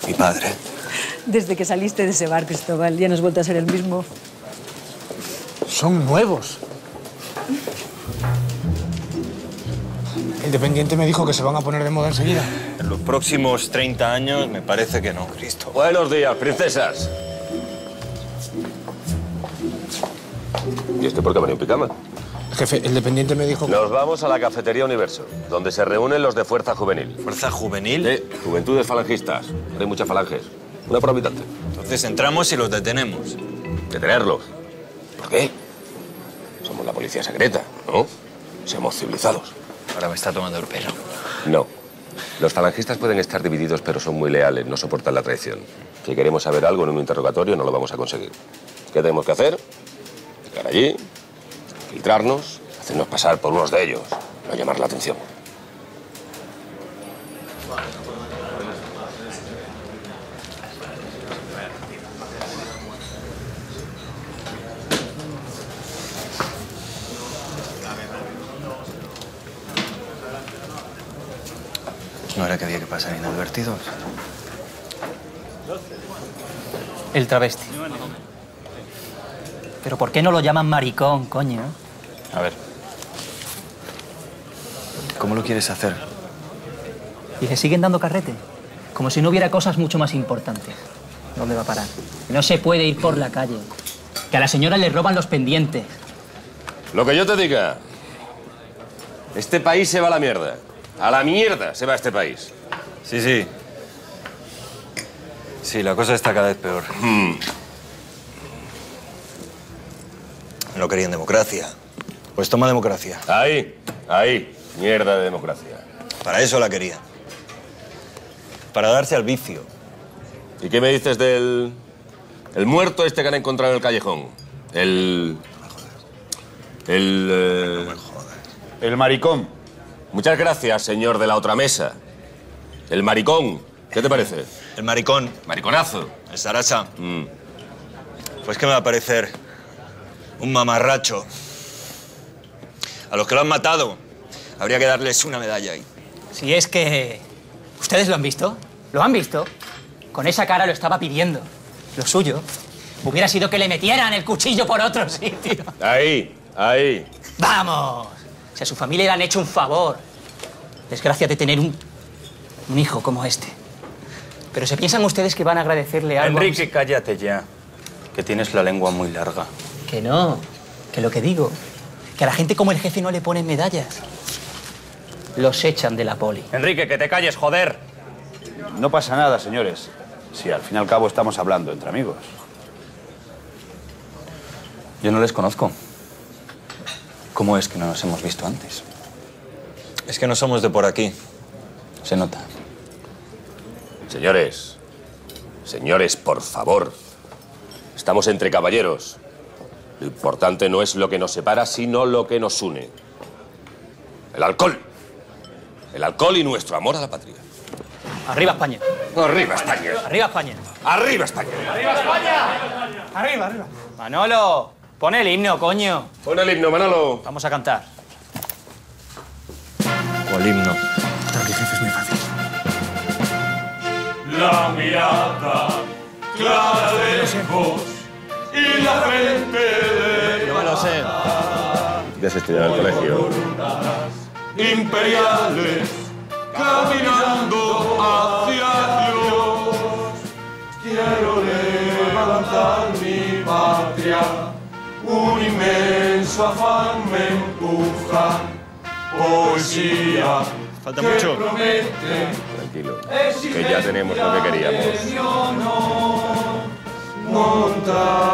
Mi padre. Desde que saliste de ese bar, Cristóbal, ya no has vuelto a ser el mismo. Son nuevos. Independiente me dijo que se van a poner de moda enseguida. En los próximos 30 años me parece que no, Cristo. Buenos días, princesas. ¿Y este por qué ha venido en pijama? Jefe, el dependiente me dijo... Nos vamos a la Cafetería Universo, donde se reúnen los de Fuerza Juvenil. ¿Fuerza Juvenil? Sí, Juventudes Falangistas. Hay muchas falanges. Una por habitante. Entonces entramos y los detenemos. ¿Detenerlos? ¿Por qué? Somos la policía secreta, ¿no? Seamos civilizados. Ahora me está tomando el pelo. No. Los falangistas pueden estar divididos, pero son muy leales, no soportan la traición. Si queremos saber algo en un interrogatorio, no lo vamos a conseguir. ¿Qué tenemos que hacer? Llegar allí, filtrarnos, hacernos pasar por unos de ellos, no llamar la atención. ¿No era que había que pasar inadvertidos? El travesti. ¿Pero por qué no lo llaman maricón, coño? A ver. ¿Cómo lo quieres hacer? Y le siguen dando carrete. Como si no hubiera cosas mucho más importantes. ¿Dónde va a parar? No se puede ir por la calle. Que a la señora le roban los pendientes. Lo que yo te diga. Este país se va a la mierda. A la mierda se va este país. Sí, sí. Sí, la cosa está cada vez peor. No querían democracia. Pues toma democracia. Ahí. Mierda de democracia. Para eso la querían. Para darse al vicio. ¿Y qué me dices del... el muerto este que han encontrado en el callejón? El maricón. Muchas gracias, señor de la otra mesa. El maricón. ¿Qué te parece? El maricón. Mariconazo. El Sarasa. Pues que me va a parecer un mamarracho. A los que lo han matado habría que darles una medalla ahí. Si es que... ¿Ustedes lo han visto? ¿Lo han visto? Con esa cara lo estaba pidiendo. Lo suyo hubiera sido que le metieran el cuchillo por otro sitio. Ahí. ¡Vamos! Si a su familia le han hecho un favor. Desgracia de tener un hijo como este. Pero ¿se piensan ustedes que van a agradecerle algo? Enrique, cállate ya, que tienes la lengua muy larga. Que no, que lo que digo, que a la gente como el jefe no le ponen medallas. Los echan de la poli. Enrique, que te calles, joder. No pasa nada, señores. Si al fin y al cabo estamos hablando entre amigos. Yo no les conozco. ¿Cómo es que no nos hemos visto antes? Es que no somos de por aquí. Se nota. Señores, por favor. Estamos entre caballeros. Lo importante no es lo que nos separa, sino lo que nos une. El alcohol. El alcohol y nuestro amor a la patria. ¡Arriba España! ¡Arriba España! ¡Arriba España! ¡Arriba España! ¡Arriba España! ¡Arriba! Manolo, pon el himno, coño. Pon el himno, Manolo. Vamos a cantar. ¿Cuál himno? Tranqui, jefe, es muy fácil. La mirada clara de lejos y la frente de... No me lo sé. Ya se estudiaba en el colegio. imperiales caminando hacia Dios. Quiero levantar mi patria, un inmenso afán me empuja. Poesía. Falta mucho. Tranquilo, que ya tenemos lo que queríamos. Montar